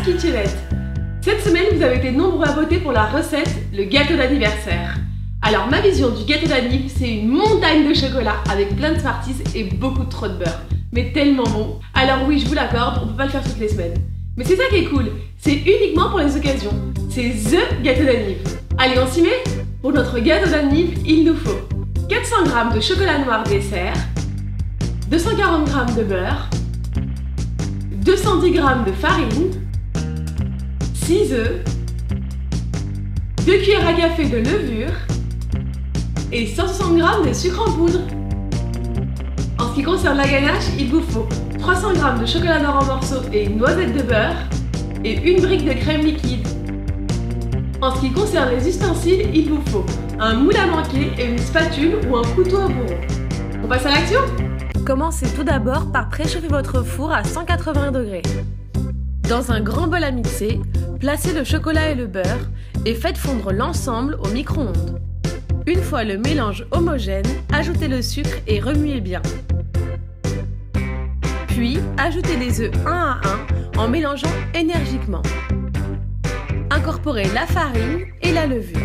Kitchenette. Cette semaine, vous avez été nombreux à voter pour la recette, le gâteau d'anniversaire. Alors ma vision du gâteau d'anniv, c'est une montagne de chocolat avec plein de Smarties et beaucoup trop de beurre. Mais tellement bon. Alors oui, je vous l'accorde, on peut pas le faire toutes les semaines. Mais c'est ça qui est cool, c'est uniquement pour les occasions. C'est THE gâteau d'anniv. Allez, on s'y met? Pour notre gâteau d'anniv, il nous faut 400 g de chocolat noir dessert, 240 g de beurre, 210 g de farine, 6 œufs, 2 cuillères à café de levure et 160 g de sucre en poudre. En ce qui concerne la ganache, il vous faut 300 g de chocolat noir en morceaux et une noisette de beurre et une brique de crème liquide. En ce qui concerne les ustensiles, il vous faut un moule à manquer et une spatule ou un couteau à bourron. On passe à l'action? Commencez tout d'abord par préchauffer votre four à 180 degrés. Dans un grand bol à mixer, placez le chocolat et le beurre et faites fondre l'ensemble au micro-ondes. Une fois le mélange homogène, ajoutez le sucre et remuez bien. Puis, ajoutez les œufs un à un en mélangeant énergiquement. Incorporez la farine et la levure.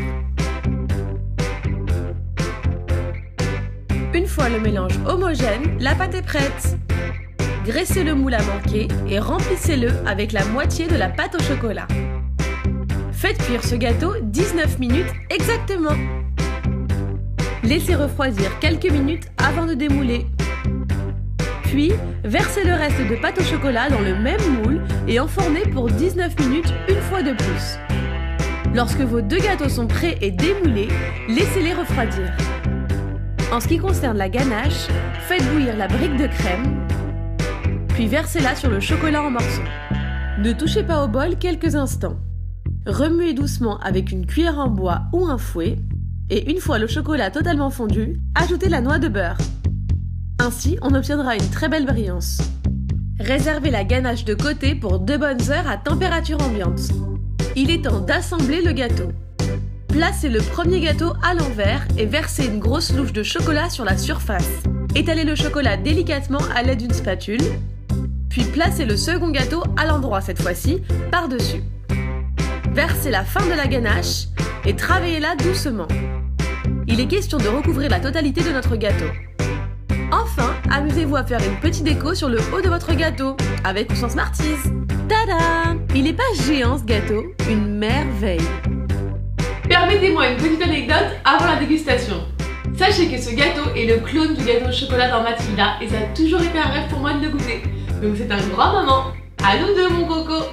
Une fois le mélange homogène, la pâte est prête. Graissez le moule à manquer et remplissez-le avec la moitié de la pâte au chocolat. Faites cuire ce gâteau 19 minutes exactement. Laissez refroidir quelques minutes avant de démouler. Puis, versez le reste de pâte au chocolat dans le même moule et enfournez pour 19 minutes une fois de plus. Lorsque vos deux gâteaux sont prêts et démoulés, laissez-les refroidir. En ce qui concerne la ganache, faites bouillir la brique de crème, puis versez-la sur le chocolat en morceaux. Ne touchez pas au bol quelques instants. Remuez doucement avec une cuillère en bois ou un fouet, et une fois le chocolat totalement fondu, ajoutez la noix de beurre. Ainsi, on obtiendra une très belle brillance. Réservez la ganache de côté pour 2 bonnes heures à température ambiante. Il est temps d'assembler le gâteau. Placez le premier gâteau à l'envers et versez une grosse louche de chocolat sur la surface. Étalez le chocolat délicatement à l'aide d'une spatule, puis placez le second gâteau à l'endroit cette fois-ci, par-dessus. Versez la fin de la ganache et travaillez-la doucement. Il est question de recouvrir la totalité de notre gâteau. Enfin, amusez-vous à faire une petite déco sur le haut de votre gâteau, avec ou sans Smarties. Tada! Il n'est pas géant ce gâteau, une merveille. Permettez-moi une petite anecdote avant la dégustation. Sachez que ce gâteau est le clone du gâteau au chocolat dans Mathilda et ça a toujours été un rêve pour moi de le goûter. Donc c'est un grand moment. À nous deux mon coco!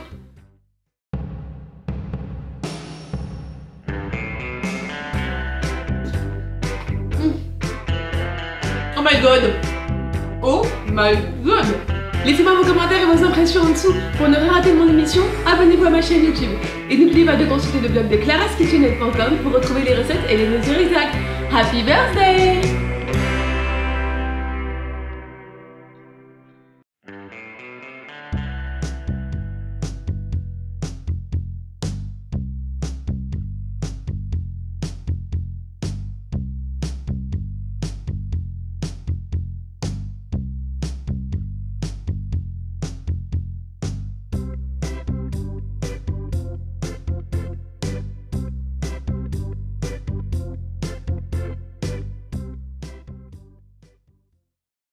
Oh my god! Oh my god! Laissez-moi vos commentaires et vos impressions en dessous. Pour ne rien rater de mon émission, abonnez-vous à ma chaîne YouTube. Et n'oubliez pas de consulter le blog de claraskitchenette.com pour retrouver les recettes et les mesures exactes. Happy birthday!